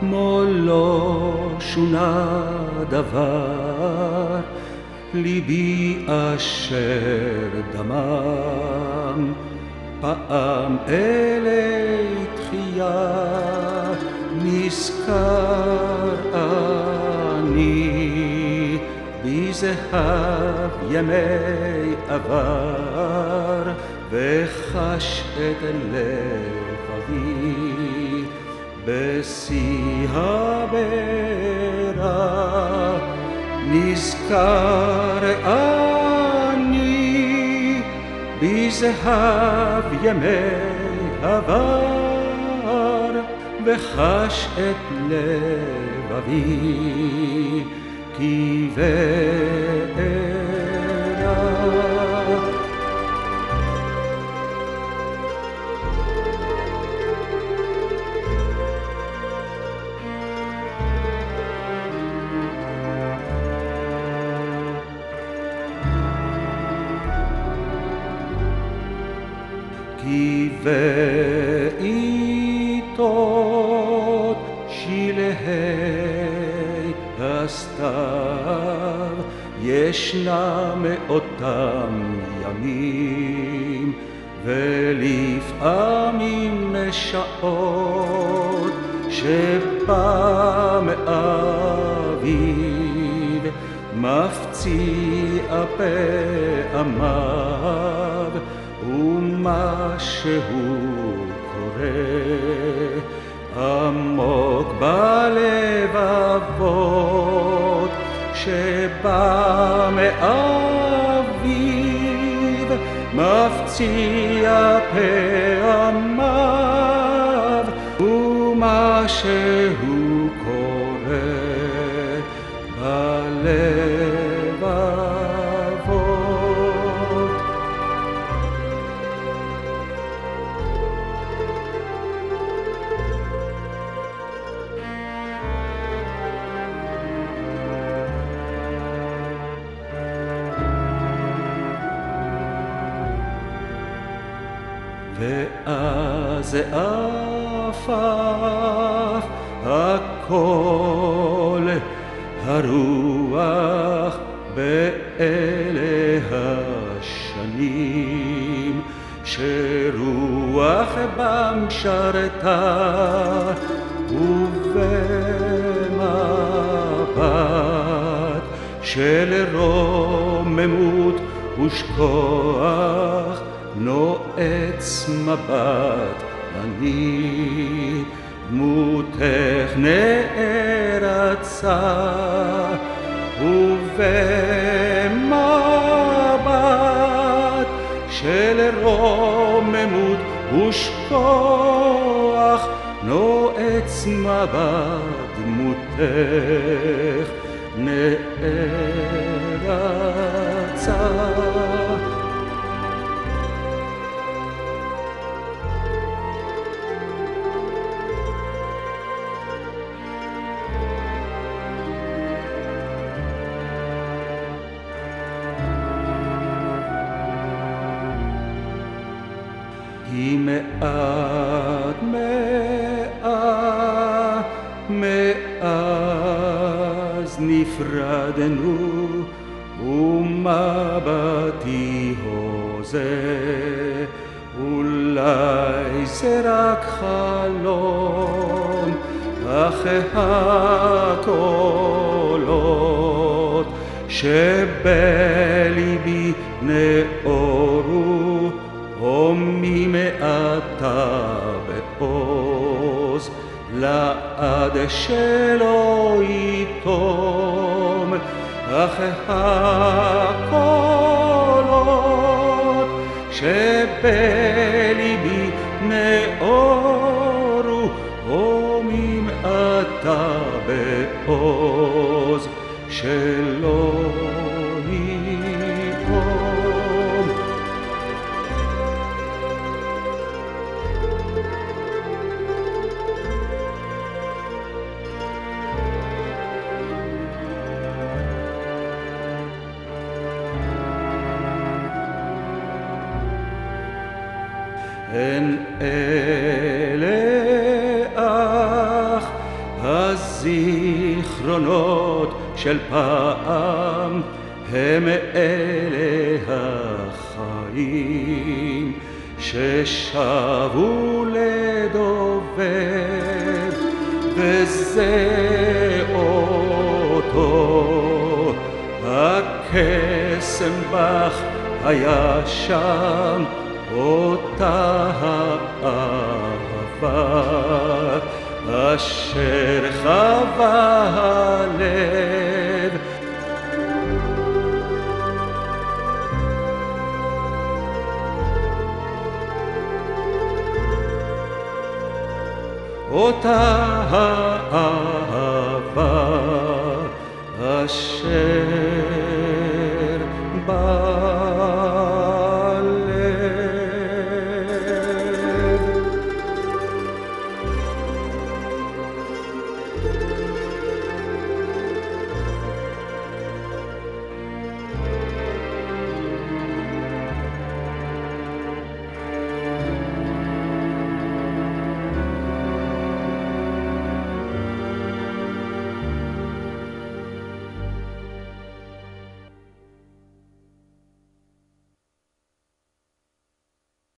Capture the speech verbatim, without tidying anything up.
כמו לא שונה דבר, ליבי אשר דמם פעם אלי תחייה, נזכר אני בזהב ימי עבר, וחש את לבבי בשיא הברה. נזכר אני בזהב ימי עבר, וחש את לבבי כבערה. כי בעיתות שלהי הסתיו ישנם אותם ימים, ולפעמים שעות שבא מאביב מפציע פעמיו, ומה שהוא קורא עמוק בלבבות שבא מאביב מפציע פעמיו, ומה שהוא קורא בלבבות. ואז עפף הכל הרוח באלה השנים, שרוח בם שרתה, ובמבט של רוממות ושכוח נועץ מבט אני, דמותך נערצה, ובמבט של רוממות ושכוח נועץ מבט, דמותך נערצה. כי מעט מעט מאז נפרדנו, ומבטי הוזה, אולי זה רק חלום, אך הקולות שבליבי נאורו הומי מעתה בעוז, לעד שלא יתום, אך הקולות שבליבי נאורו הומי מעתה בעוז, שלא יתום. הן הזיכרונות של פעם הם אלה החיים ששבו לדובב, וזה אותו הקסם בך היה שם, אותה האהבה אשר חווה הלב. אותה האהבה אשר